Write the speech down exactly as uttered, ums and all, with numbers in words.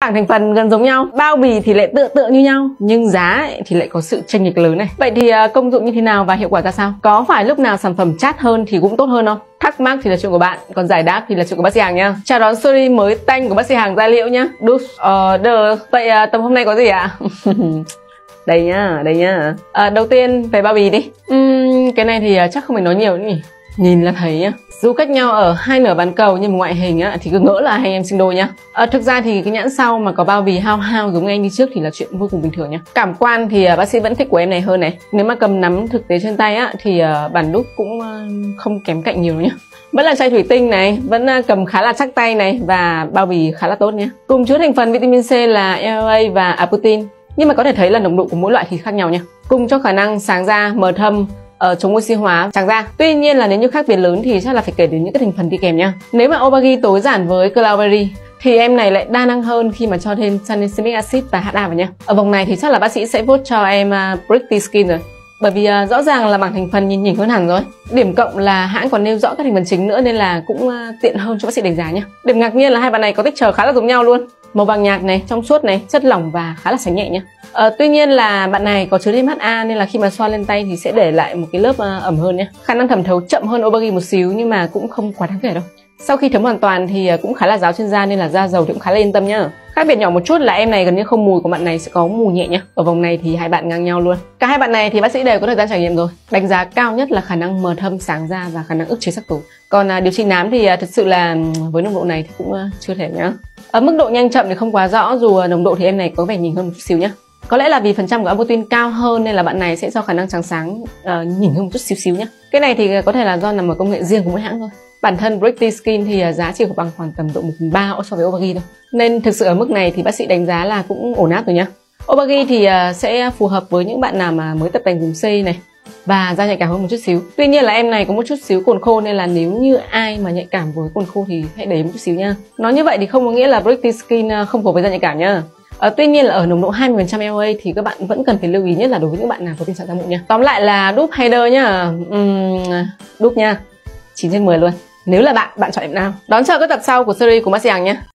Bảng thành phần gần giống nhau, bao bì thì lại tựa tựa như nhau, nhưng giá thì lại có sự chênh lệch lớn này. Vậy thì công dụng như thế nào và hiệu quả ra sao? Có phải lúc nào sản phẩm chát hơn thì cũng tốt hơn không? Thắc mắc thì là chuyện của bạn, còn giải đáp thì là chuyện của bác sĩ Hàng nhá. Chào đón series mới tanh của bác sĩ Hàng Gia Liễu nhá. Đúc order. Vậy à, tập hôm nay có gì ạ? À? Đây nhá, đây nhá. À, đầu tiên về bao bì đi. Uhm, cái này thì chắc không phải nói nhiều nữa nhỉ. Nhìn là thấy nhá. Dù cách nhau ở hai nửa bán cầu nhưng mà ngoại hình á, thì cứ ngỡ là hai em sinh đôi nhá. À, thực ra thì cái nhãn sau mà có bao bì hao hao giống anh đi trước thì là chuyện vô cùng bình thường nhá. Cảm quan thì uh, bác sĩ vẫn thích của em này hơn này. Nếu mà cầm nắm thực tế trên tay á thì uh, bản đúc cũng uh, không kém cạnh nhiều nhá. Vẫn là chai thủy tinh này, vẫn uh, cầm khá là chắc tay này và bao bì khá là tốt nhé. Cùng chứa thành phần vitamin C là e lờ a và aputin. Nhưng mà có thể thấy là nồng độ của mỗi loại thì khác nhau nha. Cùng cho khả năng sáng da, mờ thâm, ở chống oxy hóa, trắng da. Tuy nhiên là nếu như khác biệt lớn thì chắc là phải kể đến những cái thành phần đi kèm nha. Nếu mà Obagi tối giản với Cloudberry thì em này lại đa năng hơn khi mà cho thêm Salicylate acid và hát a vào nha. Ở vòng này thì chắc là bác sĩ sẽ vote cho em uh, Pretty Skin rồi. Bởi vì uh, rõ ràng là bảng thành phần nhìn nhỉnh hơn hẳn rồi. Điểm cộng là hãng còn nêu rõ các thành phần chính nữa nên là cũng uh, tiện hơn cho bác sĩ đánh giá nhá. Điểm ngạc nhiên là hai bạn này có texture khá là giống nhau luôn. Màu vàng nhạt này, trong suốt này, chất lỏng và khá là sánh nhẹ nhá. Ờ, tuy nhiên là bạn này có chứa thêm hát a nên là khi mà xoa lên tay thì sẽ để lại một cái lớp uh, ẩm hơn nhé. Khả năng thẩm thấu chậm hơn Obagi một xíu nhưng mà cũng không quá đáng kể đâu. Sau khi thấm hoàn toàn thì cũng khá là ráo trên da nên là da dầu thì cũng khá là yên tâm nhá. Khác biệt nhỏ một chút là em này gần như không mùi, của bạn này sẽ có mùi nhẹ nhá. Ở vòng này thì hai bạn ngang nhau luôn. Cả hai bạn này thì bác sĩ đều có thời gian trải nghiệm rồi. Đánh giá cao nhất là khả năng mờ thâm, sáng da và khả năng ức chế sắc tố. Còn uh, điều trị nám thì uh, thực sự là với nồng độ này thì cũng uh, chưa thể nhá. Ở mức độ nhanh chậm thì không quá rõ, dù uh, nồng độ thì em này có vẻ nhìn hơn một chút xíu nhá. Có lẽ là vì phần trăm của aputin cao hơn nên là bạn này sẽ cho khả năng trắng sáng uh, nhỉnh hơn một chút xíu xíu nhá. Cái này thì có thể là do nằm ở công nghệ riêng của mỗi hãng thôi. Bản thân Pretty Skin thì giá chỉ bằng khoảng tầm độ một phần ba so với Obagi thôi. Nên thực sự ở mức này thì bác sĩ đánh giá là cũng ổn áp rồi nhá. Obagi thì sẽ phù hợp với những bạn nào mà mới tập tành vùng C này và da nhạy cảm hơn một chút xíu. Tuy nhiên là em này có một chút xíu cồn khô nên là nếu như ai mà nhạy cảm với cồn khô thì hãy để ý một chút xíu nha. Nói như vậy thì không có nghĩa là Pretty Skin không phù hợp với da nhạy cảm nhá. À, tuy nhiên là ở nồng độ hai mươi phần trăm e lờ a thì các bạn vẫn cần phải lưu ý, nhất là đối với những bạn nào có tình trạng da mụn nha. Tóm lại là Dupe Hader nhá. Uhm, Dupe nha. chín trên mười luôn. Nếu là bạn, bạn chọn em nào? Đón chờ các tập sau của series của bác sĩ Hàng nhé.